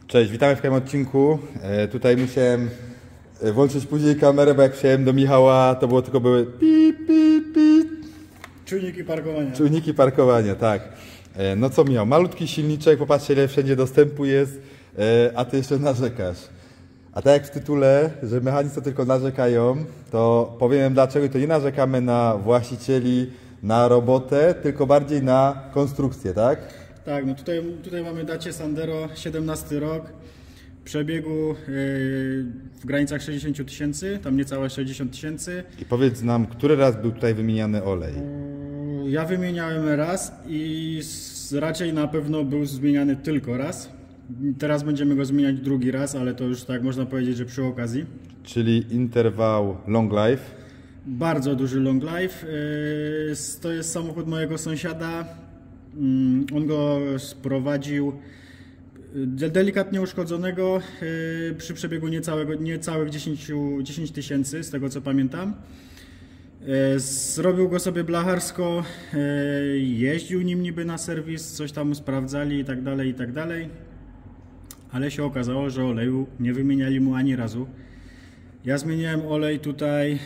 Cześć, witamy w kolejnym odcinku. Tutaj musiałem włączyć później kamerę, bo jak przyjechałem do Michała, to były pip, pip, pip. Czujniki parkowania. Czujniki parkowania, tak. No co Michał, malutki silniczek, popatrzcie ile wszędzie dostępu jest, a ty jeszcze narzekasz. A tak jak w tytule, że mechanicy to tylko narzekają, to powiem dlaczego to nie narzekamy na właścicieli, na robotę, tylko bardziej na konstrukcję, tak? Tak, no tutaj mamy Dacia Sandero, 17 rok, przebiegu w granicach 60 tysięcy, tam niecałe 60 tysięcy. I powiedz nam, który raz był tutaj wymieniany olej? Ja wymieniałem raz i raczej na pewno był zmieniany tylko raz. Teraz będziemy go zmieniać drugi raz, ale to już tak można powiedzieć, że przy okazji. Czyli interwał long life. Bardzo duży long life. To jest samochód mojego sąsiada. On go sprowadził delikatnie uszkodzonego przy przebiegu niecałych 10 tysięcy, z tego co pamiętam. Zrobił go sobie blacharsko, jeździł nim niby na serwis, coś tam sprawdzali i tak dalej. Ale się okazało, że oleju nie wymieniali mu ani razu. Ja zmieniałem olej tutaj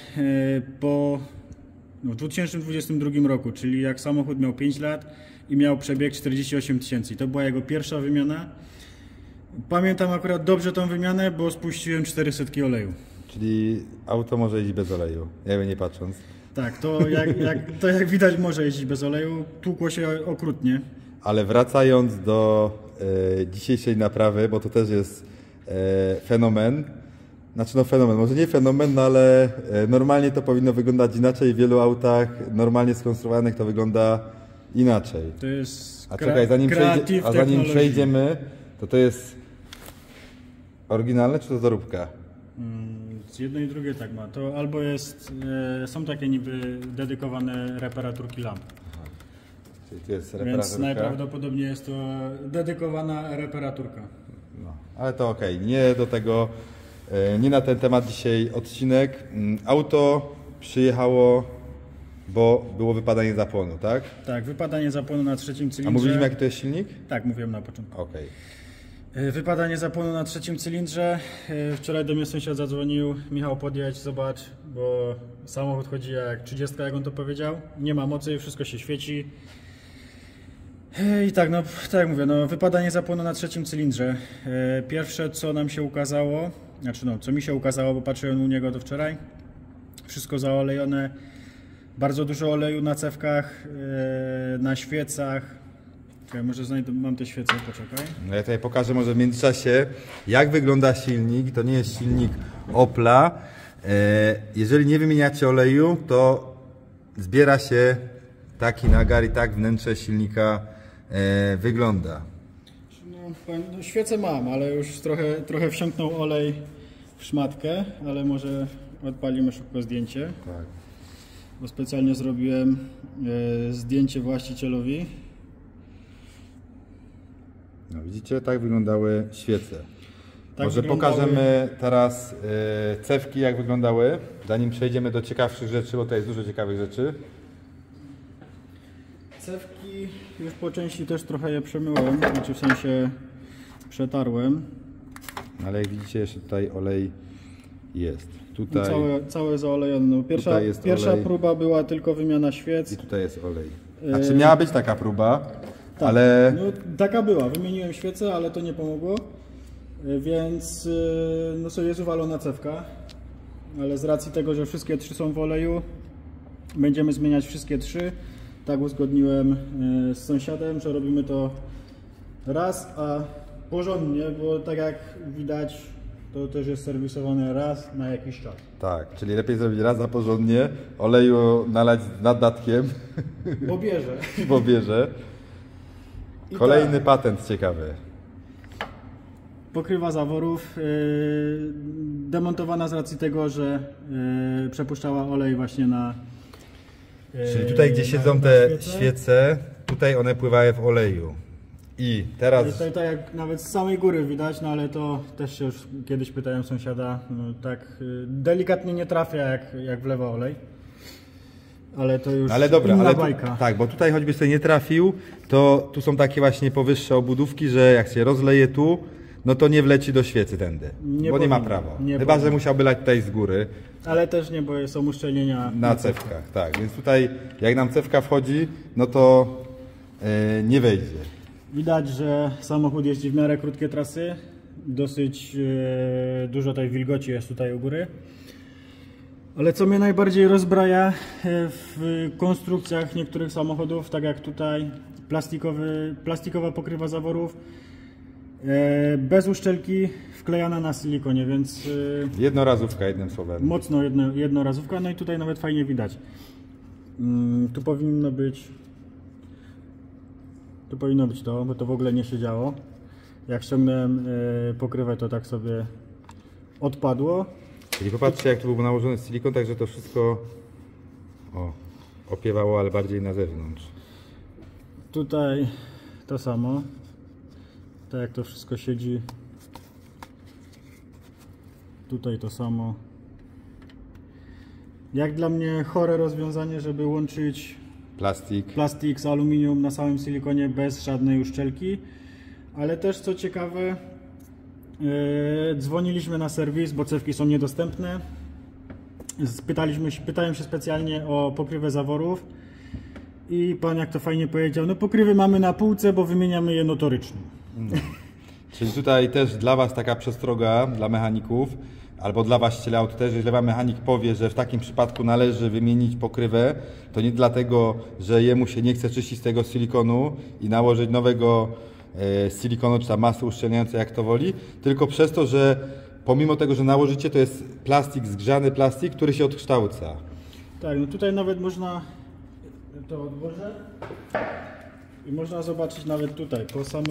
w 2022 roku, czyli jak samochód miał 5 lat i miał przebieg 48 tysięcy. To była jego pierwsza wymiana. Pamiętam akurat dobrze tą wymianę, bo spuściłem 400 oleju. Czyli auto może jeździć bez oleju, jakby nie patrząc. Tak, to jak widać może jeździć bez oleju, tłukło się okrutnie. Ale wracając do dzisiejszej naprawy, bo to też jest fenomen. Znaczy no fenomen, może nie fenomen, no ale normalnie to powinno wyglądać inaczej. W wielu autach normalnie skonstruowanych to wygląda inaczej. To jest czekaj, zanim przejdziemy, to jest oryginalne czy to doróbka? Z jedno i drugie tak ma. To albo są takie niby dedykowane reparaturki lamp. Czyli tu jest Więc najprawdopodobniej jest to dedykowana reparaturka. No, ale to okej, nie do tego, nie na ten temat dzisiaj odcinek. Auto przyjechało, bo było wypadanie zapłonu, tak? Tak, wypadanie zapłonu na trzecim cylindrze. A mówiliśmy jaki to jest silnik? Tak, mówiłem na początku. Okej. Wypadanie zapłonu na trzecim cylindrze. Wczoraj do mnie sąsiad zadzwonił. Michał, podjedź, zobacz, bo samochód chodzi jak 30, jak on to powiedział. Nie ma mocy, wszystko się świeci. I tak, no tak jak mówię, no, wypadanie zapłonu na trzecim cylindrze. Pierwsze co nam się ukazało, co mi się ukazało, bo patrzyłem u niego do wczoraj. Wszystko zaolejone. Bardzo dużo oleju na cewkach, na świecach. Czekaj, może mam te świece, poczekaj. No ja tutaj pokażę może w międzyczasie, jak wygląda silnik. To nie jest silnik Opla. Jeżeli nie wymieniacie oleju, to zbiera się taki nagar i tak wnętrze silnika wygląda. No, świecę mam, ale już trochę wsiąknął olej w szmatkę, ale może odpalimy szybko zdjęcie. Tak. Bo specjalnie zrobiłem zdjęcie właścicielowi. No widzicie, tak wyglądały świece. Tak może pokażemy teraz cewki, jak wyglądały, zanim przejdziemy do ciekawszych rzeczy, bo tutaj jest dużo ciekawych rzeczy. Cewki już po części też trochę je przemyłem, znaczy w sensie przetarłem. Ale jak widzicie, jeszcze tutaj olej jest. Tutaj całe zaolejone. No, pierwsza próba była tylko wymiana świec. I tutaj jest olej. Znaczy miała być taka próba, tak, ale... No, taka była. Wymieniłem świecę, ale to nie pomogło. Więc no sobie jest uwalona cewka. Ale z racji tego, że wszystkie trzy są w oleju, będziemy zmieniać wszystkie trzy. Tak uzgodniłem z sąsiadem, że robimy to raz, a porządnie, bo tak jak widać, to też jest serwisowane raz na jakiś czas. Tak, czyli lepiej zrobić raz a porządnie, oleju nalać z naddatkiem. Bo bierze. Kolejny patent ciekawy. Pokrywa zaworów, demontowana z racji tego, że przepuszczała olej właśnie na... Czyli tutaj, gdzie siedzą te świece, tutaj one pływały w oleju. I teraz... Tak jak nawet z samej góry widać, no ale to też się już kiedyś pytałem sąsiada, no tak delikatnie nie trafia jak wlewa olej. Ale to już inna bajka. Tak, bo tutaj choćby sobie nie trafił, to tu są takie właśnie powyższe obudówki, że jak się rozleje tu, no to nie wleci do świecy tędy, bo nie ma powinno, prawa. nie Chyba, że powinno. musiałby lać tutaj z góry Ale też nie, bo są uszczelnienia na cewkach. Tak, więc tutaj jak nam cewka wchodzi, no to nie wejdzie. Widać, że samochód jeździ w miarę krótkie trasy. Dosyć dużo tej wilgoci jest tutaj u góry. Ale co mnie najbardziej rozbraja w konstrukcjach niektórych samochodów, tak jak tutaj, plastikowa pokrywa zaworów, bez uszczelki, wklejana na silikonie, więc Jednorazówka, jednym słowem. mocno jednorazówka. No i tutaj nawet fajnie widać. Tu powinno być to, bo to w ogóle nie siedziało. Jak ściągnąłem pokrywę, to tak sobie odpadło. Czyli popatrzcie, jak tu był nałożony silikon, także to wszystko opiewało, ale bardziej na zewnątrz. Tutaj to samo. Tak jak to wszystko siedzi. Tutaj to samo. Jak dla mnie chore rozwiązanie, żeby łączyć plastik z aluminium na samym silikonie bez żadnej uszczelki. Ale też co ciekawe, dzwoniliśmy na serwis, bo cewki są niedostępne. Pytałem się specjalnie o pokrywę zaworów i pan, jak to fajnie powiedział, no pokrywy mamy na półce, bo wymieniamy je notorycznie. Czyli tutaj też dla Was taka przestroga, dla mechaników, albo dla właściciela auta też, jeżeli Wam mechanik powie, że w takim przypadku należy wymienić pokrywę, to nie dlatego, że jemu się nie chce czyścić tego silikonu i nałożyć nowego silikonu czy tam masy uszczelniającej, jak to woli, tylko przez to, że pomimo tego, że nałożycie, to jest plastik, zgrzany plastik, który się odkształca. Tak, no tutaj nawet można to odłożę i można zobaczyć nawet tutaj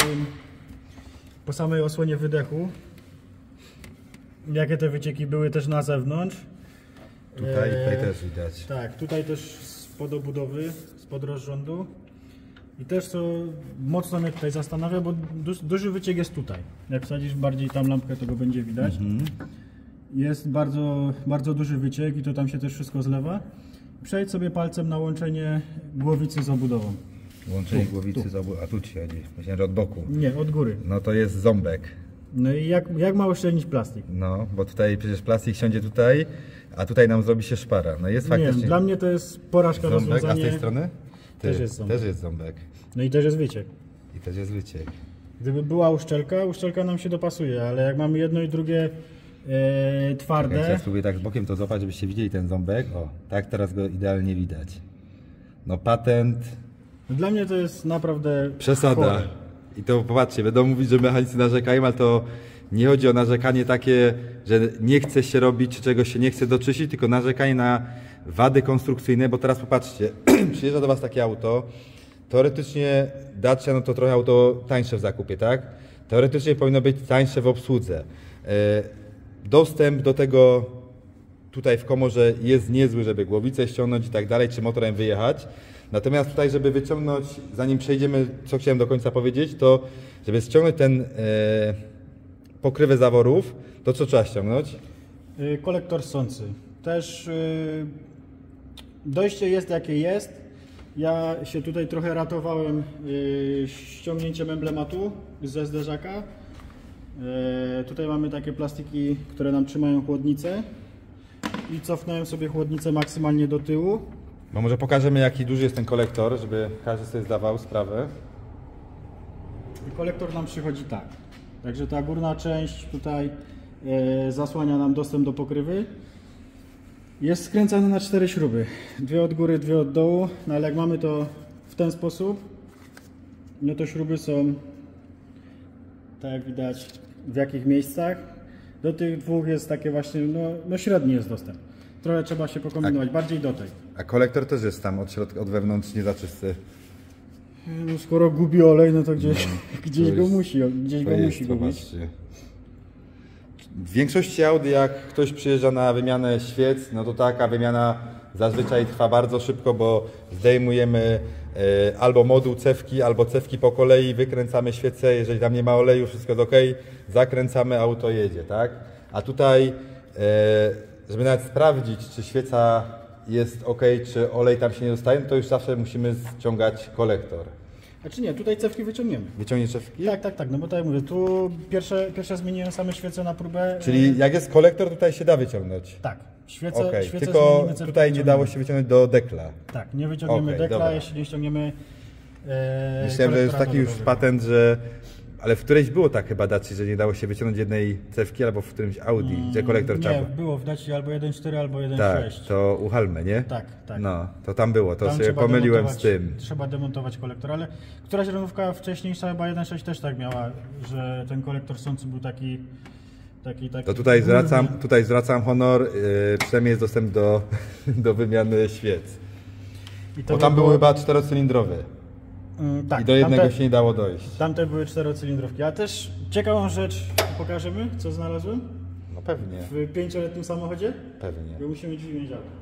po samej osłonie wydechu, jakie te wycieki były też na zewnątrz. Tutaj też widać. Tak, tutaj też spod obudowy, spod rozrządu. I też co mocno mnie tutaj zastanawia, bo duży wyciek jest tutaj. Jak wsadzisz bardziej tam lampkę, to go będzie widać. Jest bardzo, bardzo duży wyciek i to tam się też wszystko zlewa. Przejdź sobie palcem na łączenie głowicy z obudową. Łączenie głowicy z obudową, a tu ci chodzi, myślałem, że od boku. Nie, od góry. No to jest ząbek. No i jak ma uszczelnić plastik? No, bo tutaj przecież plastik siądzie tutaj, a tutaj nam zrobi się szpara. No jest faktycznie. Nie, dla mnie to jest porażka ząbek, rozwiązanie. a z tej strony? Też jest ząbek. Też jest ząbek. No i też jest wyciek. I też jest wyciek. Gdyby była uszczelka nam się dopasuje, ale jak mamy jedno i drugie twarde. Ja spróbuję tak z bokiem to złapać, żebyście widzieli ten ząbek. O, tak teraz go idealnie widać. No patent. Dla mnie to jest naprawdę Przesada. chore. I to popatrzcie, będą mówić, że mechanicy narzekają, ale to nie chodzi o narzekanie takie, że nie chce się robić, czy czegoś się nie chce doczyścić, tylko narzekanie na wady konstrukcyjne, bo teraz popatrzcie, przyjeżdża do Was takie auto, teoretycznie Dacia, no to trochę auto tańsze w zakupie, tak? Teoretycznie powinno być tańsze w obsłudze. Dostęp do tego tutaj w komorze jest niezły, żeby głowicę ściągnąć i tak dalej, czy motorem wyjechać. Natomiast tutaj, żeby wyciągnąć, zanim przejdziemy, co chciałem do końca powiedzieć, to żeby ściągnąć ten pokrywę zaworów, to co trzeba ściągnąć? Kolektor ssący. Też dojście jest jakie jest. Ja się tutaj trochę ratowałem ściągnięciem emblematu ze zderzaka. Tutaj mamy takie plastiki, które nam trzymają chłodnicę i cofnąłem sobie chłodnicę maksymalnie do tyłu. Bo może pokażemy, jaki duży jest ten kolektor, żeby każdy sobie zdawał sprawę. I kolektor nam przychodzi tak. Także ta górna część tutaj zasłania nam dostęp do pokrywy. Jest skręcany na 4 śruby. 2 od góry, 2 od dołu. No ale jak mamy to w ten sposób, no to śruby są, tak jak widać, w jakich miejscach. Do tych dwóch jest takie właśnie, no średni jest dostęp. Trochę trzeba się pokombinować, bardziej do tej. A kolektor też jest tam od środka, od wewnątrz niezaczysty. No skoro gubi olej, no to gdzieś, gdzieś to go jest- musi gubić. zobaczcie. W większości aut, jak ktoś przyjeżdża na wymianę świec, no to taka wymiana zazwyczaj trwa bardzo szybko, bo zdejmujemy albo moduł cewki, albo cewki po kolei, wykręcamy świecę, jeżeli tam nie ma oleju, wszystko jest ok, zakręcamy, auto jedzie, tak? A tutaj, żeby nawet sprawdzić, czy świeca jest ok, czy olej tam się nie dostaje, to już zawsze musimy ściągać kolektor. Znaczy nie, tutaj cewki wyciągniemy. Wyciągniesz cewki? Tak, no bo tak jak mówię, tu pierwsze zmieniłem same świece na próbę. Czyli jak jest kolektor, tutaj się da wyciągnąć? Tak, świece tylko zmienimy, cewki tutaj nie dało się wyciągnąć do dekla. Tak, nie wyciągniemy dekla, dobra. jeśli nie ściągniemy Myślałem, że jest taki już patent, że... Ale w którejś było tak chyba Daci, że nie dało się wyciągnąć jednej cewki, albo w którymś Audi, gdzie kolektor trzeba... Nie, było w Daci albo 1.4, albo 1.6. Tak, to u Halmy, nie? Tak. No, to tam było, to Tam się pomyliłem z tym. Trzeba demontować kolektor, ale któraś renówka wcześniejsza, chyba 1.6 też tak miała, że ten kolektor sący był taki... To tutaj zwracam honor, przynajmniej jest dostęp do wymiany świec. Bo tam były chyba 4-cylindrowe. Tak, I do jednego się nie dało dojść. Tamte były 4-cylindrówki. A też ciekawą rzecz pokażemy, co znalazłem? No pewnie. W 5-letnim samochodzie? Pewnie. Bo musimy drzwi mieć auto.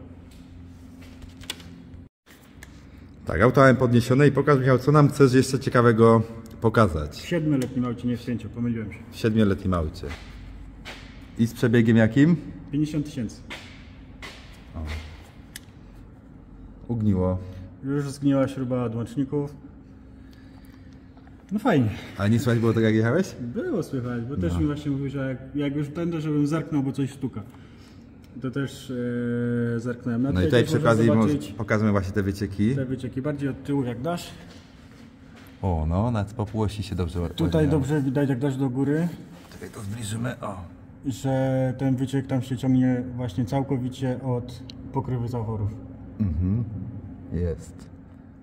Tak, auto mam podniesione i pokaż, Michał, co nam chcesz jeszcze ciekawego pokazać. W 7-letnim aucie, nie w 5, pomyliłem się. W 7-letnim aucie. I z przebiegiem jakim? 50 000. Ugniło. Już zgniła śruba od łączników. No fajnie. Ale nie słychać było tego, jak jechałeś? Było słychać, bo też mi właśnie mówił, że jak już będę, żebym zerknął, bo coś stuka. To też zerknąłem. No i tutaj przy okazji pokażemy właśnie te wycieki. Te wycieki bardziej od tyłu jak dasz. O, no, nawet po półości się dobrze Tutaj dobrze widać jak dasz do góry. Czekaj, to zbliżymy, o. Że ten wyciek tam się ciągnie właśnie całkowicie od pokrywy zaworów. Jest.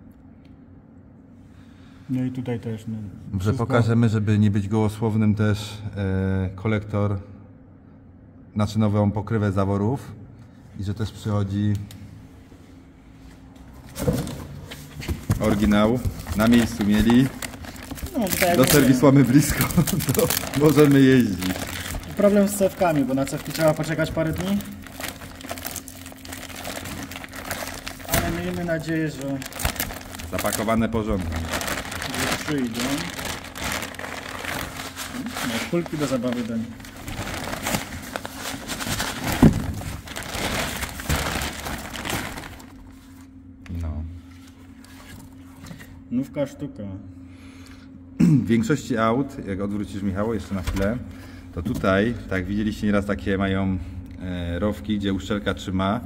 No i tutaj też. No, Może pokażemy, żeby nie być gołosłownym też kolektor, znaczy nową pokrywę zaworów i że też przychodzi oryginał. Na miejscu mieli. No, tak do serwisu mamy blisko, to możemy jeździć. Problem z cewkami, bo na cewki trzeba poczekać parę dni. Ale miejmy nadzieję, że Zapakowane porządnie. przyjdą. No, kulki do zabawy dań. No. Nówka sztuka. W większości aut, jak odwrócisz, Michał, jeszcze na chwilę, to tutaj, tak widzieliście nieraz, takie mają rowki, gdzie uszczelka trzyma.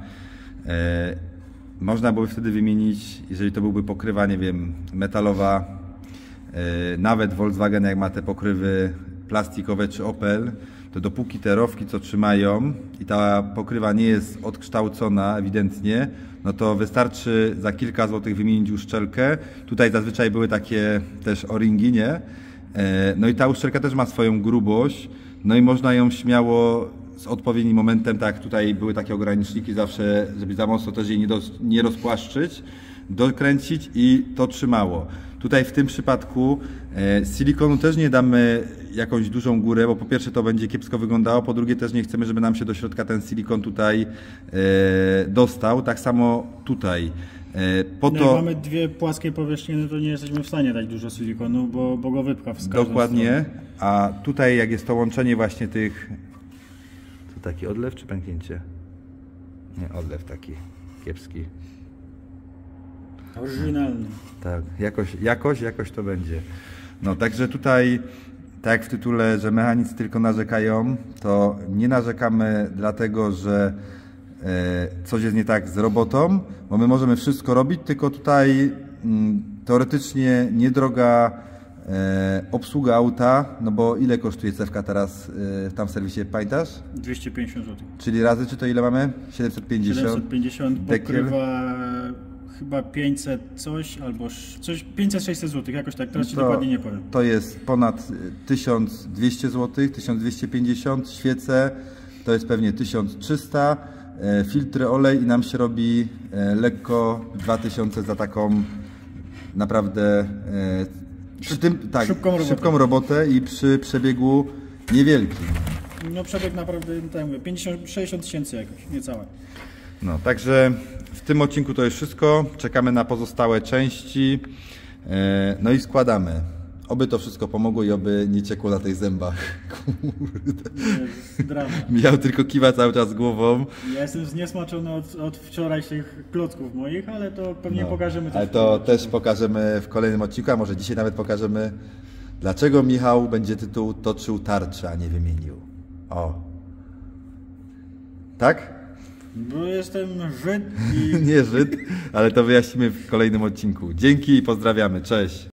Można byłoby wtedy wymienić, jeżeli to byłby pokrywa, nie wiem, metalowa, nawet Volkswagen, jak ma te pokrywy plastikowe czy Opel, to dopóki te rowki co trzymają i ta pokrywa nie jest odkształcona ewidentnie, no to wystarczy za kilka złotych wymienić uszczelkę. Tutaj zazwyczaj były takie też o-ringi, nie? No i ta uszczelka też ma swoją grubość, no i można ją śmiało z odpowiednim momentem, tak jak tutaj były takie ograniczniki zawsze, żeby za mocno też jej nie rozpłaszczyć, dokręcić i to trzymało. Tutaj w tym przypadku z silikonu też nie damy jakąś dużą górę, bo po pierwsze to będzie kiepsko wyglądało, po drugie też nie chcemy, żeby nam się do środka ten silikon tutaj dostał. Tak samo tutaj. Jak mamy dwie płaskie powierzchnie, no to nie jesteśmy w stanie dać dużo silikonu, bo go wypcha w każdą Dokładnie, stronę. a tutaj jak jest to łączenie właśnie tych... To taki odlew czy pęknięcie? Nie, odlew taki kiepski. Oryginalny. Tak, jakoś to będzie. No, także tutaj, tak jak w tytule, że mechanicy tylko narzekają, to nie narzekamy dlatego, że coś jest nie tak z robotą, bo my możemy wszystko robić, tylko tutaj teoretycznie niedroga obsługa auta, no bo ile kosztuje cewka teraz tam w serwisie, pamiętasz? 250 zł. Czyli razy, czy to ile mamy? 750. 750 pokrywa chyba 500 coś, albo coś 500-600 zł, jakoś tak, teraz Ci dokładnie nie powiem. To jest ponad 1200 zł, 1250, świece to jest pewnie 1300, filtry, olej i nam się robi lekko 2000 za taką naprawdę szybką robotę i przy przebiegu niewielkim. No przebieg naprawdę, tak mówię, 50-60 tysięcy jakoś, niecałe. No, także w tym odcinku to już wszystko. Czekamy na pozostałe części. No i składamy. Oby to wszystko pomogło i oby nie ciekło na tych zębach. Kurde. Jest drama. Michał tylko kiwa cały czas głową. Ja jestem zniesmaczony od wczorajszych klocków moich, ale to pewnie pokażemy też. Ale w to kolejnym też odcinku. pokażemy w kolejnym odcinku, a może dzisiaj nawet pokażemy, dlaczego Michał będzie tytuł toczył tarczę, a nie wymienił. O. Tak? Bo jestem Żyd i Nie Żyd, ale to wyjaśnimy w kolejnym odcinku. Dzięki i pozdrawiamy. Cześć.